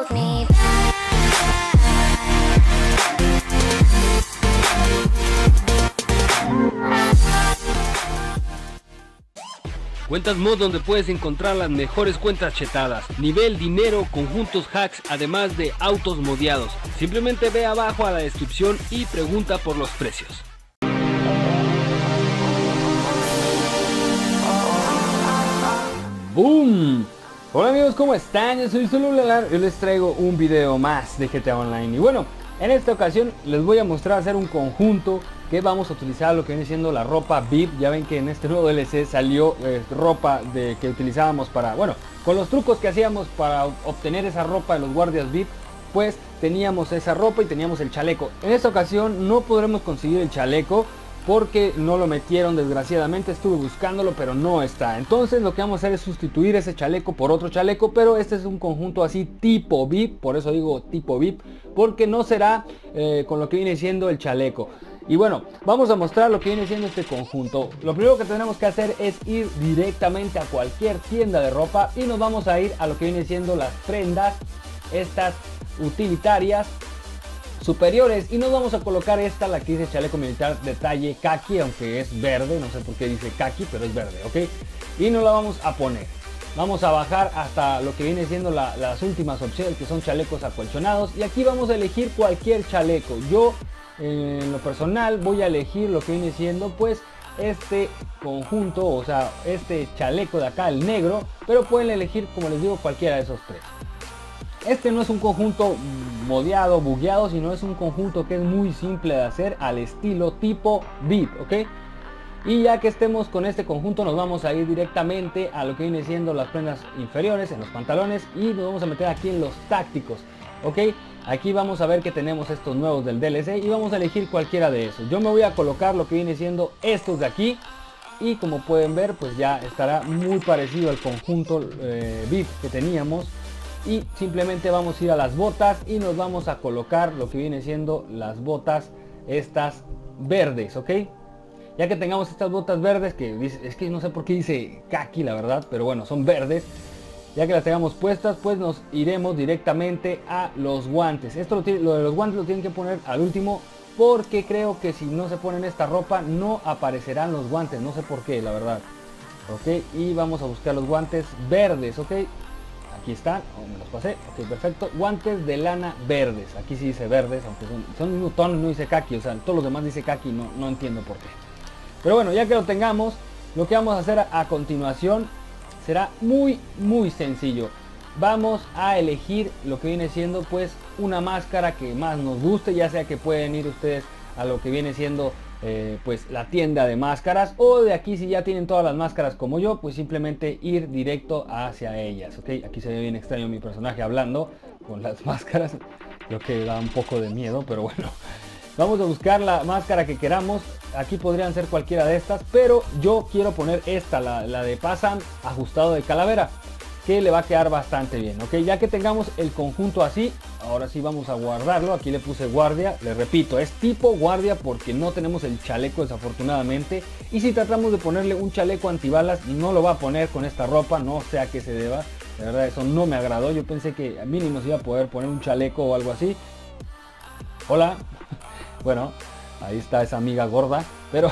hold me back. Cuentas Mod, donde puedes encontrar las mejores cuentas chetadas, nivel, dinero, conjuntos, hacks, además de autos modeados. Simplemente ve abajo a la descripción y pregunta por los precios. ¡Boom! Hola amigos, ¿cómo están? Yo soy Zululalar y les traigo un video más de GTA Online. Y bueno, en esta ocasión les voy a mostrar hacer un conjunto que vamos a utilizar lo que viene siendo la ropa VIP. Ya ven que en este nuevo DLC salió ropa que utilizábamos para, bueno, con los trucos que hacíamos para obtener esa ropa de los guardias VIP, pues teníamos esa ropa y teníamos el chaleco. En esta ocasión no podremos conseguir el chaleco porque no lo metieron, desgraciadamente. Estuve buscándolo pero no está. Entonces lo que vamos a hacer es sustituir ese chaleco por otro chaleco, pero este es un conjunto así tipo VIP. Por eso digo tipo VIP, porque no será con lo que viene siendo el chaleco. Y bueno, vamos a mostrar lo que viene siendo este conjunto. Lo primero que tenemos que hacer es ir directamente a cualquier tienda de ropa y nos vamos a ir a lo que viene siendo las prendas, estas utilitarias superiores, y nos vamos a colocar esta, la que dice chaleco militar detalle kaki, aunque es verde, no sé por qué dice kaki, pero es verde, ok, y nos la vamos a poner. Vamos a bajar hasta lo que viene siendo las últimas opciones, que son chalecos acolchonados, y aquí vamos a elegir cualquier chaleco. Yo en lo personal voy a elegir lo que viene siendo pues este conjunto, o sea, este chaleco de acá, el negro, pero pueden elegir, como les digo, cualquiera de esos tres. Este no es un conjunto modeado, bugueado, sino es un conjunto que es muy simple de hacer al estilo tipo VIP, ¿ok? Y ya que estemos con este conjunto, nos vamos a ir directamente a lo que viene siendo las prendas inferiores, en los pantalones, y nos vamos a meter aquí en los tácticos, ¿ok? Aquí vamos a ver que tenemos estos nuevos del DLC y vamos a elegir cualquiera de esos. Yo me voy a colocar lo que viene siendo estos de aquí, y como pueden ver, pues ya estará muy parecido al conjunto VIP que teníamos. Y simplemente vamos a ir a las botas y nos vamos a colocar lo que viene siendo las botas estas verdes, ¿ok? Ya que tengamos estas botas verdes, que es que no sé por qué dice kaki, la verdad, pero bueno, son verdes. Ya que las tengamos puestas, pues nos iremos directamente a los guantes. Lo de los guantes lo tienen que poner al último, porque creo que si no se ponen esta ropa no aparecerán los guantes, no sé por qué, la verdad. Ok, y vamos a buscar los guantes verdes, ok. Aquí están, me los pasé, ok, perfecto. Guantes de lana verdes, aquí sí dice verdes, aunque son el mismo tono, no dice kaki, o sea, todos los demás dice kaki, no entiendo por qué. Pero bueno, ya que lo tengamos, lo que vamos a hacer a continuación será muy sencillo. Vamos a elegir lo que viene siendo pues una máscara que más nos guste, ya sea que pueden ir ustedes a lo que viene siendo pues la tienda de máscaras, o de aquí, si ya tienen todas las máscaras como yo, pues simplemente ir directo hacia ellas, ok. Aquí se ve bien extraño mi personaje hablando con las máscaras, creo que da un poco de miedo, pero bueno. Vamos a buscar la máscara que queramos. Aquí podrían ser cualquiera de estas, pero yo quiero poner esta, la de Pasan ajustado de calavera, que le va a quedar bastante bien, ok. Ya que tengamos el conjunto así, ahora sí vamos a guardarlo. Aquí le puse guardia, le repito, es tipo guardia porque no tenemos el chaleco, desafortunadamente. Y si tratamos de ponerle un chaleco antibalas, no lo va a poner con esta ropa, no sé a qué se deba. De verdad, eso no me agradó. Yo pensé que al mínimo se iba a poder poner un chaleco o algo así. Hola. Bueno, ahí está esa amiga gorda,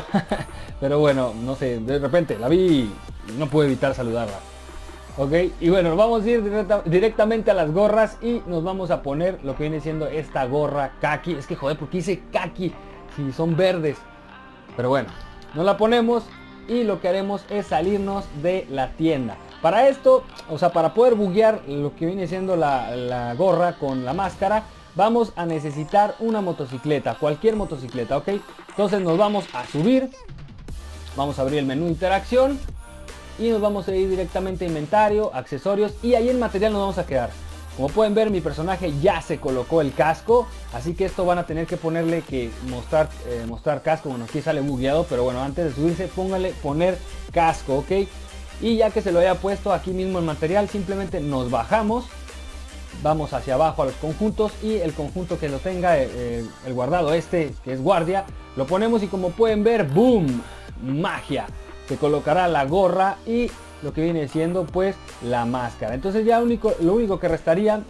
pero bueno, no sé, de repente la vi y no pude evitar saludarla. Ok, y bueno, vamos a ir directamente a las gorras y nos vamos a poner lo que viene siendo esta gorra kaki. Es que joder, porque dice kaki si son verdes. Pero bueno, nos la ponemos y lo que haremos es salirnos de la tienda. Para esto, o sea, para poder buguear lo que viene siendo la gorra con la máscara, vamos a necesitar una motocicleta, cualquier motocicleta, ok. Entonces nos vamos a subir, vamos a abrir el menú interacción y nos vamos a ir directamente a inventario, accesorios, y ahí en material nos vamos a quedar. Como pueden ver, mi personaje ya se colocó el casco, así que esto van a tener que ponerle que mostrar casco. Bueno, aquí sale bugueado, pero bueno, antes de subirse póngale poner casco, ok. Y ya que se lo haya puesto aquí mismo en material, simplemente nos bajamos, vamos hacia abajo a los conjuntos, y el conjunto que lo tenga el guardado este, que es guardia, lo ponemos, y como pueden ver, boom, magia, se colocará la gorra y lo que viene siendo pues la máscara. Entonces ya lo único que restaría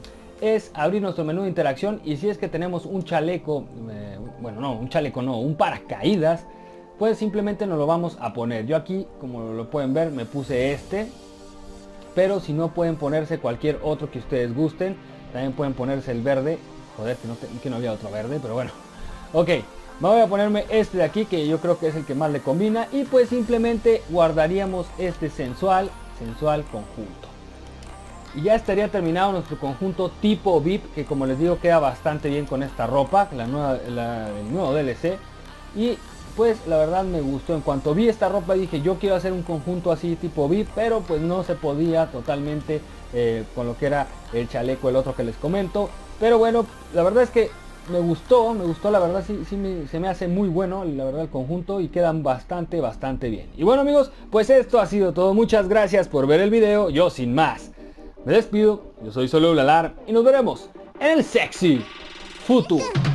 es abrir nuestro menú de interacción, y si es que tenemos un chaleco, un paracaídas, pues simplemente nos lo vamos a poner. Yo aquí, como lo pueden ver, me puse este, pero si no, pueden ponerse cualquier otro que ustedes gusten. También pueden ponerse el verde. Joder, que no había otro verde, pero bueno. Ok, me voy a ponerme este de aquí, que yo creo que es el que más le combina, y pues simplemente guardaríamos este sensual conjunto. Y ya estaría terminado nuestro conjunto tipo VIP, que como les digo queda bastante bien con esta ropa, el nuevo DLC. Y pues la verdad me gustó. En cuanto vi esta ropa dije, yo quiero hacer un conjunto así tipo VIP, pero pues no se podía totalmente con lo que era el chaleco, el otro que les comento. Pero bueno, la verdad es que me gustó la verdad, se me hace muy bueno, la verdad, el conjunto, y quedan bastante bien. Y bueno amigos, pues esto ha sido todo. Muchas gracias por ver el video. Yo sin más me despido. Yo soy Solo Ulalar y nos veremos en el sexy futuro.